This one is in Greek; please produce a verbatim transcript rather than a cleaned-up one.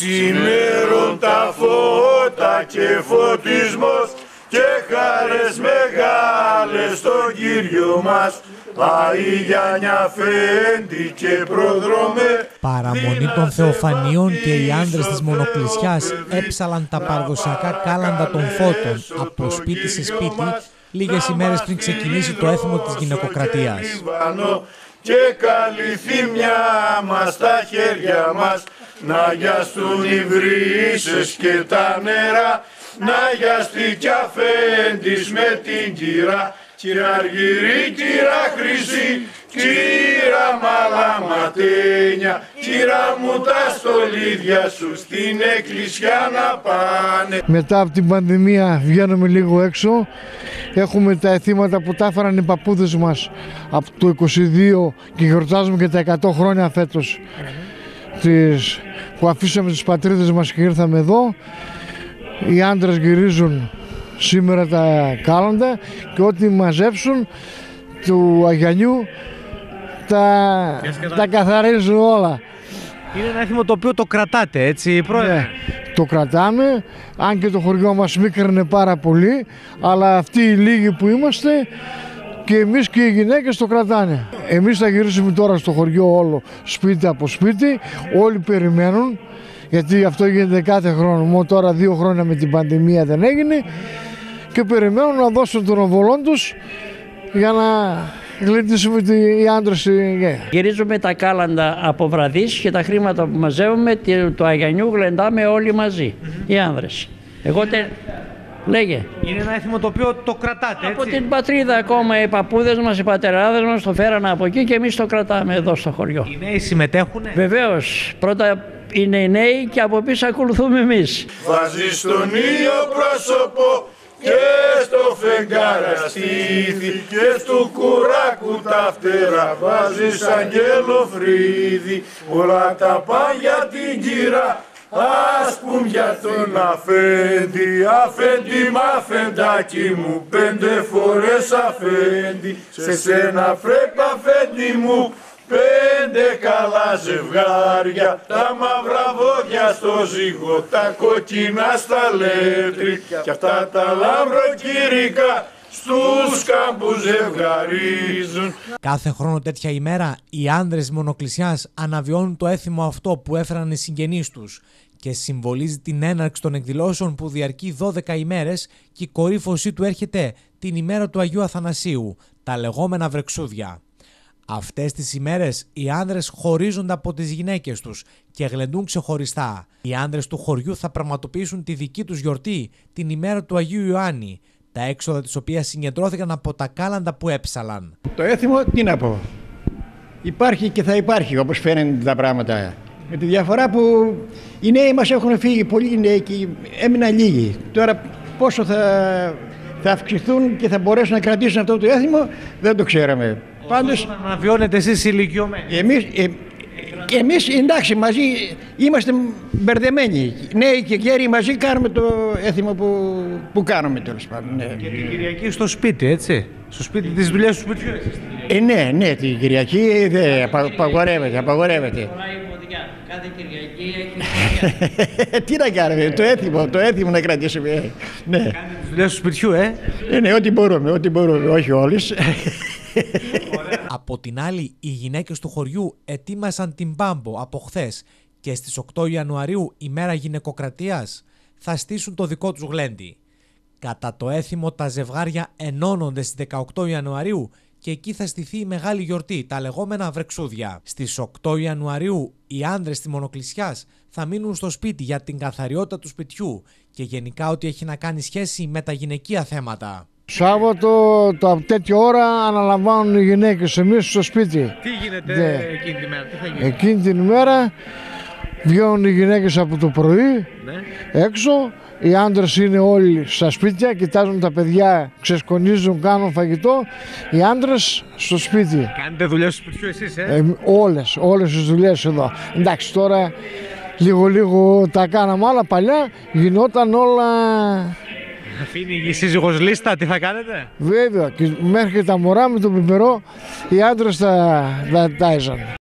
Ξημέρων τα φώτα και φωτισμός και χάρες μεγάλες στον Κύριο μας. Πάει Γιάννια Φέντη και προδρομέ. Παραμονή των Θεοφανιών και οι άντρες της Μονοκλησιάς έψαλαν τα παραδοσιακά κάλαντα των φώτων από σπίτι σε σπίτι λίγες ημέρες πριν ξεκινήσει το έθιμο της γυναικοκρατίας. Και καλή θυμιά μας στα χέρια μας, να γιαστούν οι βρύσες και τα νερά, να γιαστεί κι αφέντης με την κυρά. Κύρα Αργυρή, κύρα Χρυσή, κύρα Μαλαματένια, κύρα μου τα στολίδια σου στην εκκλησιά να πάνε. Μετά από την πανδημία βγαίνουμε λίγο έξω. Έχουμε τα αισθήματα που τα έφεραν οι παππούδες μας από το είκοσι δύο και γιορτάζουμε και τα εκατό χρόνια φέτος τις, που αφήσαμε τις πατρίδες μας και ήρθαμε εδώ. Οι άντρες γυρίζουν σήμερα τα κάλαντα και ό,τι μαζέψουν του Αγιανιού τα, τα καθαρίζουν όλα. Είναι ένα έθιμο το οποίο το κρατάτε, έτσι, πρόεδρε? Ναι, το κρατάμε, αν και το χωριό μας μίκρινε πάρα πολύ, αλλά αυτοί οι λίγοι που είμαστε και εμείς και οι γυναίκες το κρατάνε. Εμείς θα γυρίσουμε τώρα στο χωριό όλο, σπίτι από σπίτι, όλοι περιμένουν, γιατί αυτό γίνεται κάθε χρόνο, μόνο τώρα δύο χρόνια με την πανδημία δεν έγινε, και περιμένουν να δώσουν τον οβολόν τους για να γλιτήσουμε οι άντρες. Γυρίζουμε τα κάλαντα από βραδείς και τα χρήματα που μαζεύουμε του Αγιανιού γλεντάμε όλοι μαζί, mm-hmm. οι άνδρες. Εγώ τε... λέγε. Είναι ένα έθιμο το οποίο το κρατάτε, έτσι? Από την πατρίδα ακόμα οι παππούδες μας, οι πατεράδες μας το φέρανε από εκεί και εμείς το κρατάμε εδώ στο χωριό. Οι νέοι συμμετέχουνε? Βεβαίως. Πρώτα είναι οι νέοι και από πίσω ακολουθούμε εμείς. Βάζει στον ήλιο πρόσωπο και στο φεγγάρα στήθη και στου κουράκου τα φτερά, βάζεις αγγέλο φρύδι, όλα τα πάνε για την κυρά, ας πούμε για τον αφέντη, αφέντη μ' αφεντάκι μου, πέντε φορές αφέντη, σε σένα πρέπει αφέντη μου, πέντε καλά ζευγάρια, τα μαύρα βόδια στο ζύγο, τα κόκκινα στα λέτρι και αυτά τα λαμπροκύρικα στους κάμπους ζευγαρίζουν. Κάθε χρόνο τέτοια ημέρα οι άνδρες Μονοκλησιάς αναβιώνουν το έθιμο αυτό που έφεραν οι συγγενείς τους και συμβολίζει την έναρξη των εκδηλώσεων που διαρκεί δώδεκα ημέρες και η κορύφωσή του έρχεται την ημέρα του Αγίου Αθανασίου, τα λεγόμενα βρεξούδια. Αυτές τις ημέρες οι άνδρες χωρίζονται από τις γυναίκες τους και γλεντούν ξεχωριστά. Οι άνδρες του χωριού θα πραγματοποιήσουν τη δική τους γιορτή την ημέρα του Αγίου Ιωάννη, τα έξοδα της οποίας συγκεντρώθηκαν από τα κάλαντα που έψαλαν. Το έθιμο, τι να πω, υπάρχει και θα υπάρχει όπως φαίνονται τα πράγματα. Με τη διαφορά που οι νέοι μας έχουν φύγει, πολλοί νέοι και έμειναν λίγοι. Τώρα πόσο θα, θα αυξηθούν και θα μπορέσουν να κρατήσουν αυτό το έθιμο δεν το ξέραμε. Πάντως να αναβιώνετε εσείς ηλικιωμένοι. Εμείς, ε, εμείς εντάξει μαζί είμαστε μπερδεμένοι. Νέοι και γέροι μαζί κάνουμε το έθιμο που, που κάνουμε τέλος πάντων. Ναι. Και την Κυριακή στο σπίτι, έτσι. Στο σπίτι της δουλειάς του σπιτιού. Ε, ναι, ναι, την Κυριακή δεν απαγορεύεται, απαγορεύεται. Κάθε Κυριακή έχει. Τι να κάνουμε, το έθιμο, το έθιμο να κρατήσουμε. Ναι. Κάνετε τις δουλειές του σπιτιού, ε. Ε, ναι, ό,τι μπορούμε, ό,τι μπορούμε, όχι όλες. Από την άλλη, οι γυναίκες του χωριού ετοίμασαν την Πάμπο από χθες και στις οκτώ Ιανουαρίου, ημέρα γυναικοκρατίας, θα στήσουν το δικό τους γλέντι. Κατά το έθιμο τα ζευγάρια ενώνονται στις δεκαοκτώ Ιανουαρίου και εκεί θα στηθεί η μεγάλη γιορτή, τα λεγόμενα βρεξούδια. Στις οκτώ Ιανουαρίου οι άνδρες της Μονοκλησιάς θα μείνουν στο σπίτι για την καθαριότητα του σπιτιού και γενικά ό,τι έχει να κάνει σχέση με τα γυναικεία θέματα. Σάββατο, το τέτοια ώρα αναλαμβάνουν οι γυναίκες, εμείς στο σπίτι. Τι γίνεται Δε. εκείνη τη μέρα, τι θα γίνει? Εκείνη την ημέρα βγαίνουν οι γυναίκες από το πρωί, ναι, έξω. Οι άντρες είναι όλοι στα σπίτια, κοιτάζουν τα παιδιά, ξεσκονίζουν, κάνουν φαγητό. Οι άντρες στο σπίτι. Κάνετε δουλειές στο σπιτιού εσείς, ε? ε όλες, όλες τις δουλειές εδώ. Εντάξει, τώρα λίγο λίγο τα κάναμε, αλλά παλιά γινόταν όλα. Αφήνει η σύζυγος λίστα, τι θα κάνετε? Βέβαια, και μέχρι και τα μωρά με τον πιπερό οι άντρες τα, τα τάιζαν.